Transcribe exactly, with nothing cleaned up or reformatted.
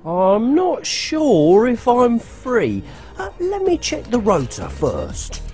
I'm not sure if I'm free. Uh, let me check the rotor first.